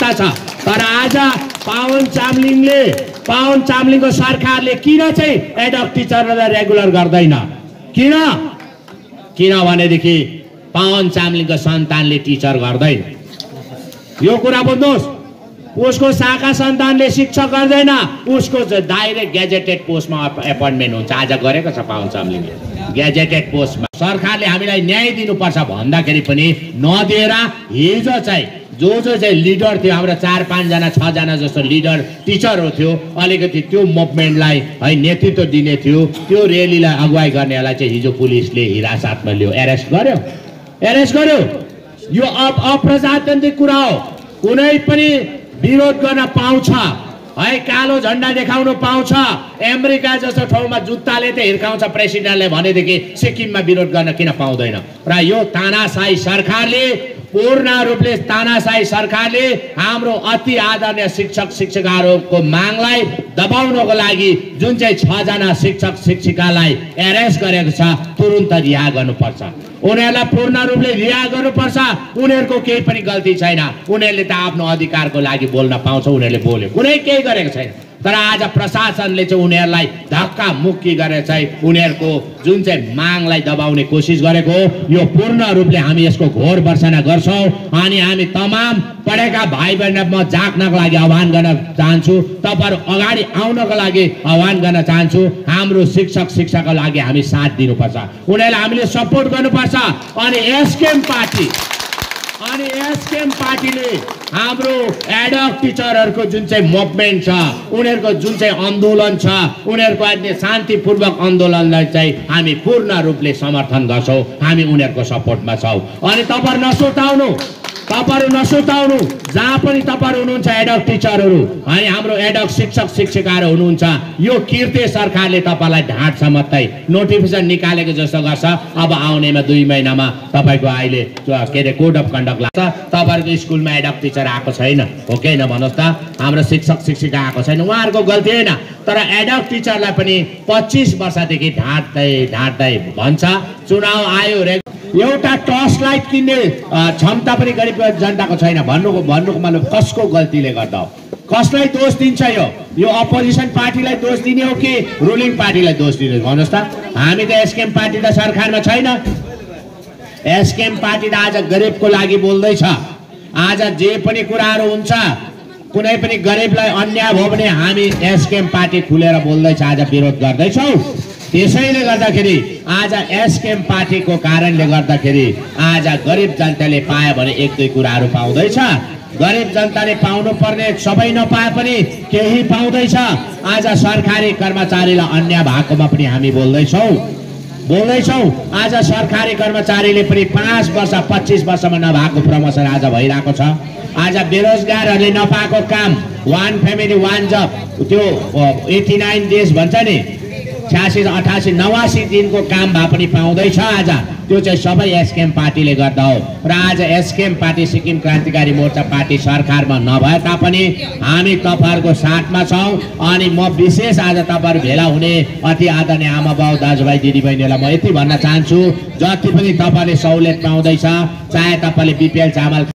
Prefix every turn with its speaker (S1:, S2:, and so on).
S1: आवश्यकता छ। तर आज पावन चामलिङको सरकारले किन चाहिँ एडहक टिचरलाई रेगुलर गर्दैन? किनभनेदेखि पावन चामलिङको सन्तानले टिचर गर्दैन। यो कुरा बुझ्नुहोस्, उसको शाखा सन्तानले शिक्षक गर्दैन, उसको डाइरेक्ट गेजेटेड पोस्टमा एपोइन्टमेन्ट हुन्छ। आज गरेको छ पावन चामलिङले गेजेटेड पोस्टमा। सरकारले हामीलाई न्याय दिनुपर्छ भन्दाखेरि पनि नदिएर हिजो चाहिँ जो चाहिँ लिडर थियो, हाम्रो 4-5 जना 6 जना जस्तो लिडर टिचरहरू थियो, अलिकति त्यो मुभमेन्टलाई है नेतृत्व दिने थियो, त्यो रेलीलाई अगुवाई गर्नेलाई चाहिँ हिजो पुलिसले हिरासतमा लियो, एरेस्ट गर्यो। यो अप्रजातान्त्रिक कुरा हो। कुनै पनि विरोध गर्न पाउँछ है, कालो झण्डा देखाउन पाउँछ। अमेरिका जस्तो ठाउँमा जुत्ताले त हिर्काउँछ प्रेसिडेन्टले भनेदेखि सिक्किममा विरोध गर्न किन पाउँदैन? र यो तानाशाही सरकारले, पूर्ण रूपले तानाशाही सरकारले हाम्रो अति आदरणीय शिक्षक शिक्षिकाहरूको मागलाई दबाउनको लागि जुन चाहिँ 6 जना शिक्षक शिक्षिकालाई एरेस्ट गरेको छ, तुरुन्त रिहा गर्नुपर्छ। उनीहरूलाई पूर्ण रूपले रिहा गर्नुपर्छ। उनीहरूको केही पनि गल्ती छैन। उनीहरूले त आफ्नो अधिकारको लागि बोल्न पाउँछ, उनीहरूले बोल्यो, कुनै केही गरेको छैन। तर आज प्रशासनले चाहिँ उनीहरूलाई धक्का मुक्की गरेर चाहिँ उनीहरूको जुन चाहिँ मागलाई दबाउने कोसिस गरेको हो। यो पूर्ण रूपले हामी यसको घोर भर्त्सना गर्छौँ। अनि हामी तमाम पढेका भाइ बहिनी म जाग्नको लागि आह्वान गर्न चाहन्छु, तपाईँहरू अगाडि आउनको लागि आह्वान गर्न चाहन्छु। हाम्रो शिक्षक शिक्षाको लागि हामी साथ दिनुपर्छ, उनीहरूलाई हामीले सपोर्ट गर्नुपर्छ। अनि एसकेएम पार्टीले हाम्रो एडहक टिचरहरूको जुन चाहिँ मुभमेन्ट छ, उनीहरूको जुन चाहिँ आन्दोलन छ, उनीहरूको अहिले शान्तिपूर्वक आन्दोलनलाई चाहिँ हामी पूर्ण रूपले समर्थन गर्छौँ। हामी उनीहरूको सपोर्टमा छौँ। अनि तपाईँहरू नसुताउनु, जहाँ पनि तपाईँहरू हुनुहुन्छ एडहक टिचरहरू, अनि हाम्रो एडहक शिक्षक शिक्षिकाहरू हुनुहुन्छ, यो किर्ते सरकारले तपाईँलाई ढाँट्छ मात्रै, नोटिफिकेसन निकालेको जस्तो गर्छ। अब आउनेमा 2 महिनामा तपाईँको अहिले के अरे कोड अफ कन्डक्ट लाग्छ। तपाईँहरूको स्कुलमा एडहक टिचर आएको छैन, हो कि होइन भन्नुहोस् त? हाम्रो शिक्षक शिक्षिका आएको छैन, उहाँहरूको गल्ती होइन। तर एडहक टिचरलाई पनि 25 वर्षदेखि ढाँट्दै भन्छ चुनाव आयो रे, एउटा टर्च लाइट किन्ने क्षमता पनि गरिब जनताको छैन। भन्नुको मतलब कसको गल्तीले गर्दा हो? कसलाई दोष दिन्छ? यो अपोजिसन पार्टीलाई दोष दिने हो कि रुलिङ पार्टीलाई दोष दिने? भन्नुहोस् त। हामी त एसकेएम पार्टी त सरकारमा छैन। एसकेएम पार्टी त आज गरिबको लागि बोल्दैछ। आज जे पनि कुराहरू हुन्छ, कुनै पनि गरिबलाई अन्याय भयो भने हामी एसकेएम पार्टी खुलेर बोल्दैछ, आज विरोध गर्दैछौँ। त्यसैले गर्दाखेरि आज एसकेएम पार्टीको कारणले गर्दाखेरि आज गरिब जनताले पायो भने 1-2 कुराहरू पाउँदैछ। गरिब जनताले पाउनु पर्ने सबै नपाए पनि केही पाउँदैछ। आज सरकारी कर्मचारीलाई अन्याय भएकोमा पनि हामी बोल्दैछौँ। आज सरकारी कर्मचारीले पनि 5 वर्ष 25 वर्षमा नभएको प्रमोसन आज भइरहेको छ। आज बेरोजगारहरूले नपाएको काम, 1 फ्यामिली 1 जब, त्यो 89 डेज भन्छ नि, 86, 88, 89 दिनको काम भए पनि पाउँदैछ। आज त्यो चाहिँ सबै एसकेएम पार्टीले गर्दा हो। र आज SKM party, Sikkim Krantikari Morcha party सरकारमा नभए तापनि हामी तपाईँहरूको साथमा छौँ। अनि म विशेष आज तपाईँहरू भेला हुने अति आदरणीय आमा बाउ दाजुभाइ दिदीबहिनीहरूलाई म यति भन्न चाहन्छु, जति पनि तपाईँले सहुलियत पाउँदैछ, चाहे तपाईँले बिपिएल चामल